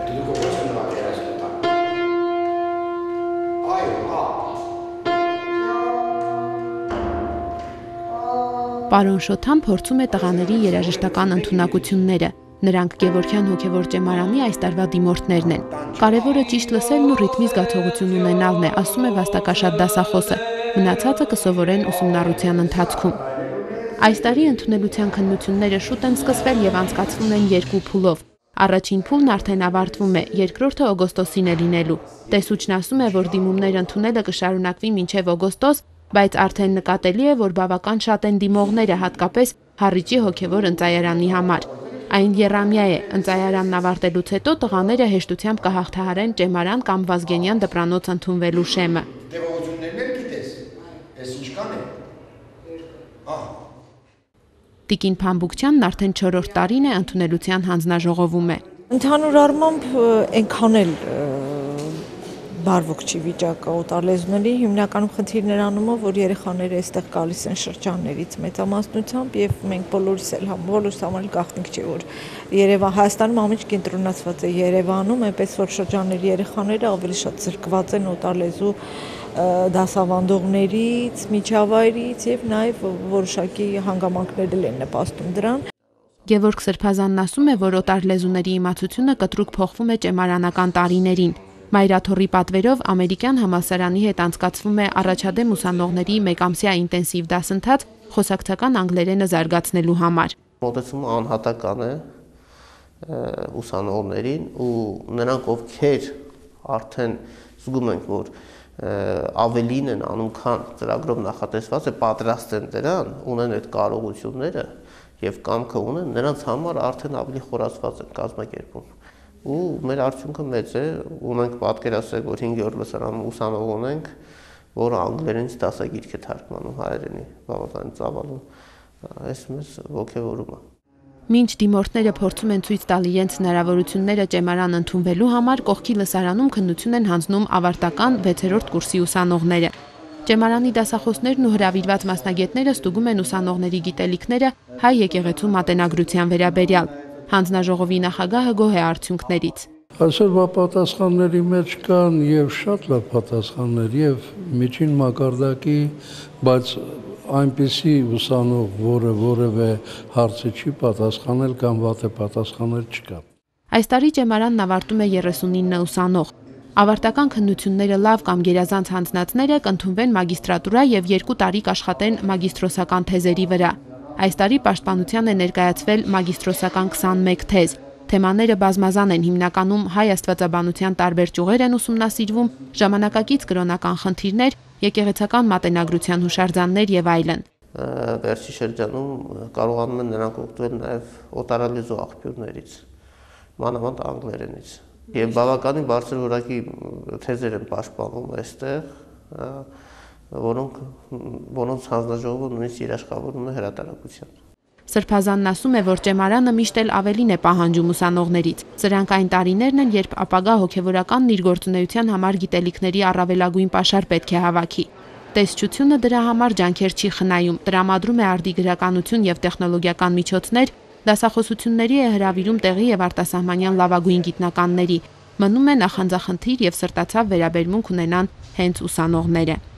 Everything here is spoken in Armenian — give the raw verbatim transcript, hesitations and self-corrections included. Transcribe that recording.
Պարոն Շոթան փորձում է տղաների երաժշտական ընդունակությունները։ Նրանք Գևորգյան հոգևոր ճեմարանի այս տարվա դիմորդներն են։ Կարևորը ճիշտ լսելն ու ռիթմի զգացողություն ունենալն է, ասում է վաստակաշատ դասախոսը։ Մնացածը կսովորեն ուսումնառության ընթացքում։ Այս տարի ընդունելության քննությունները շուտ են սկսվել եւ անցկացվում են երկու փուլով։ Առաջին փուլն արդեն ավարտվում է, երկրորդը օգոստոսին է լինելու։ Տեսուչն ասում է, որ դիմումներ ընդունելը կշարունակվի մինչև օգոստոս, բայց արդեն նկատելի է, որ բավական շատ են դիմողները, հատկապես Հառիճի հոգևոր ընծայարանի համար։ Այն եռամյա է, ընծայարանն ավարտելուց հետո տղաները հեշտությամբ կհաղթահարեն Ճեմարան կամ Վազգենյան դպրանոց ընդունվելու շեմը։ Տիկին Փամբուկչյանն արդեն չորրորդ տարին է ընդունելության հանձնաժողովում է։ Ընդհանուր առմամբ այնքան էլ բարվոք չի վիճակը օտարլեզուների, հիմնականում խնդիրներ անում, որ երեխաները այստեղ գալիս են շրջաններից մեծամասնությամբ եւ մենք բոլորս էլ բոլորս համար գաղտնիք չէ, որ Երևան Հայաստանում ամեն ինչ կենտրոնացված է Երևանում, այնպես որ շրջանների երեխաները ավելի շատ զրկված են օտարլեզու դասավանդողներից, միջավայրից եւ նաեւ որոշակի հանգամանքներ են նպաստում դրան։ Գևորգ Սրբազանն ասում է, որ օտարլեզուների իմացությունը կտրուկ փոխվում է ճեմարանական տարիներին։ Մայրաթոռի պատվերով ամերիկյան համալսարանի հետ անցկացվում է առաջադեմ ուսանողների մեկամսյա ինտենսիվ դասընթաց խոսակցական անգլերենը զարգացնելու համար։ Մոտեցումը անհատական է ուսանողներին ու նրանք ովքեր արդեն զգում ենք, որ ավելին են անում, քան ծրագրով նախատեսված է, պատրաստ են դրան, ունեն այդ կարողությունները եւ կամքը ունեն, նրանց համար արդեն ավելի խորացված են կազմակերպում։ Ու մեր արդյունքը մեծ է, ունենք պատկերացրեք, որ հինգերորդ լսարանում ուսանող ունենք, որը անգլերենից դասագիրք է թարգմանում հայերենի, բավական ծավալուն, այս մեզ ոգևորում է։ Մինչ դիմորդները փորձում են ցույց տալ իրենց հնարավորությունները ճեմարան ընդունվելու համար, կողքի լսարանում քննություն են հանձնում ավարտական վեցերորդ կուրսի ուսանողները։ Ճեմարանի դասախոսներն ու հրավիրված մասնագետները ստուգում են ուսանողների գիտելիքները հայ եկեղեցու մատենագրության վերաբերյալ։ Հանձնաժողովի նախագահը գոհ է արդյունքներից։ Այսօրվա պատասխանների մեջ կան եւ շատ լավ պատասխաններ եւ միջին մակարդակի, բայց այնպիսի ուսանող, որը որևէ հարցի չի պատասխանել կամ վատ է պատասխանել չկա։ Այս տարի ճեմարանն ավարտում է երեսունինը ուսանող։ Ավարտական քննությունները լավ կամ գերազանց հանձնածները կընդունվեն մագիստրատուրա եւ երկու տարի կաշխատեն մագիստրոսական թեզերի վրա։ Այս տարի պաշտպանության է ներկայացվել մագիստրոսական քսանմեկ թեզ։ Թեմաները բազմազան են, հիմնականում հայ աստվածաբանության տարբեր ճյուղեր են ուսումնասիրվում, ժամանակակից կրոնական խնդիրներ, եկեղեցական մատենագրության հուշարձաններ եւ այլն։ Վերջի շրջանում կարողանում են նրանք օգտվել նաեւ օտարալեզու աղբյուրներից, մանավանդ անգլերենից։ Եվ բավականին բարձր որակի թեզեր են պաշտպանվում այստեղ, որոնք որոնց հանձնաժողովը նույնիսկ երաշխավորում է հրատարակության։ Սրբազանն ասում է, որ ճեմարանը միշտ էլ ավելին է պահանջում ուսանողներից։ Սրանք այն տարիներն են, երբ ապագա հոգևորականն իր գործունեության համար գիտելիքների առավելագույն պաշար պետք է հավաքի։ Տեսչությունը դրա համար ջանքեր չի խնայում, տրամադրում է արդի գրականություն եւ տեխնոլոգիական միջոցներ, դասախոսությունների է հրավիրում տեղի եւ արտասահմանյան լավագույն գիտնականների։ Մնում է նախանձախնդիր եւ սրտացավ վերաբերմունք ունենան հենց ուսանողները։